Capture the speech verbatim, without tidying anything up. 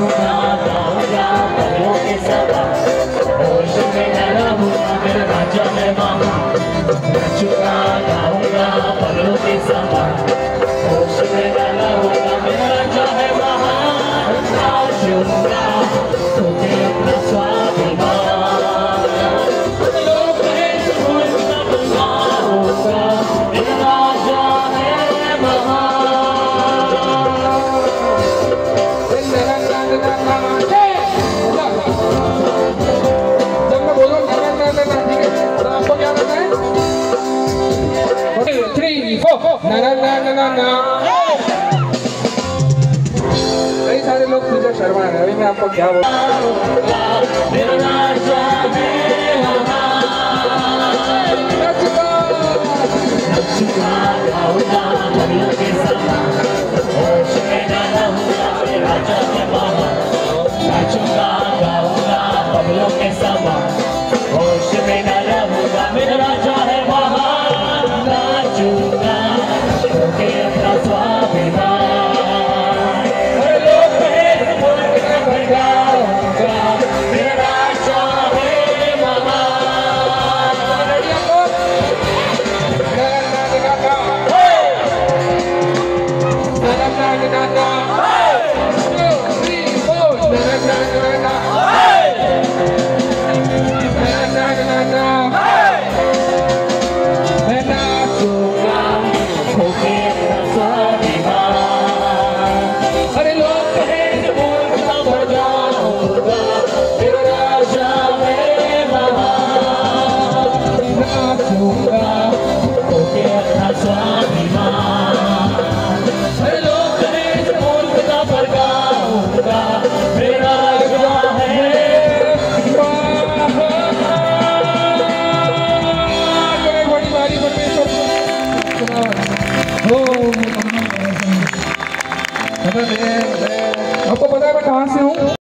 नाचूंगा गाऊंगा पलों के समा, होश में न रहूंगा मेरा राजा है वहाँ। नाचूंगा गाऊंगा पलों के समा, होश में न रहूंगा मेरा राजा है वहाँ। नाचूंगा तुम्हें अपना स्वाभिमान, लोग कहे मुल्क का बनाऊंगा मेरा राजा है वहाँ। जब मैं बोलूँ आपको क्या करना है? थ्री फोर ना ना ना ना ना ना। कई सारे लोग मुझे शर्मा रहे हैं, अभी मैं आपको क्या बोलूं? मेरा राजा है वहाँ। नाचूंगा क्योंकि अपना स्वाभिमान, लोग कहे मुल्क में भगाऊंगा मेरा राजा है वहाँ। आपको पता है मैं कहाँ से हूँ?